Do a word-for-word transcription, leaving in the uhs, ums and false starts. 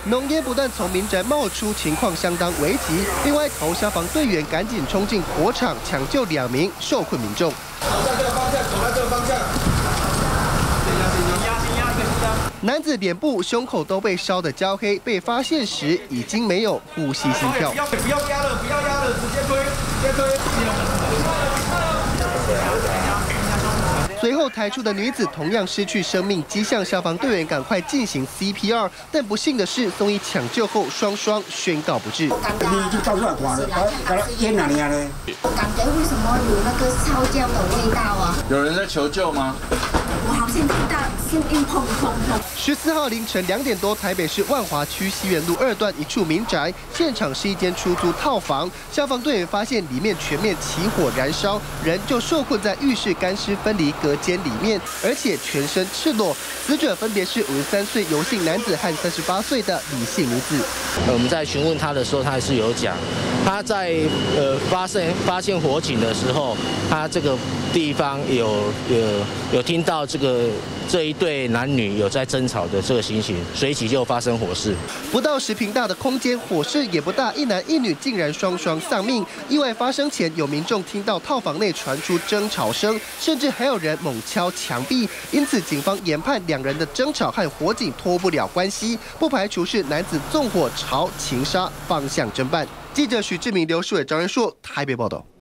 浓烟不断从民宅冒出，情况相当危急。另外，头消防队员赶紧冲进火场抢救两名受困民众。 走在这个方向，走在这个方向。 男子脸部、胸口都被烧得焦黑，被发现时已经没有呼吸、心跳。 不要不要压了，不要压了，直接推，直接推。 随后抬出的女子同样失去生命迹象，消防队员赶快进行 C P R， 但不幸的是，送医抢救后双双宣告不治。 你已经照出来看了，把它淹哪里啊呢？我感觉为什么有那个烧焦的味道啊？ 有人在求救吗？ 我好像听到声音砰砰砰。 十四号凌晨两点多，台北市万华区西园路二段一处民宅，现场是一间出租套房。消防队员发现里面全面起火燃烧，人就受困在浴室干湿分离隔间里面，而且全身赤裸。死者分别是五十三岁游姓男子和三十八岁的李姓女子。 我们在询问他的时候，他还是有讲，他在呃发现发现火警的时候，他这个地方有有有听到这个这一对男女有在争吵的这个情形，随即就发生火势。 不到十坪大的空间，火势也不大，一男一女竟然双双丧命。意外发生前，有民众听到套房内传出争吵声，甚至还有人猛敲墙壁，因此警方研判两人的争吵和火警脱不了关系，不排除是男子纵火朝情杀方向侦办。记者许志明、刘树伟、张仁硕台北报道。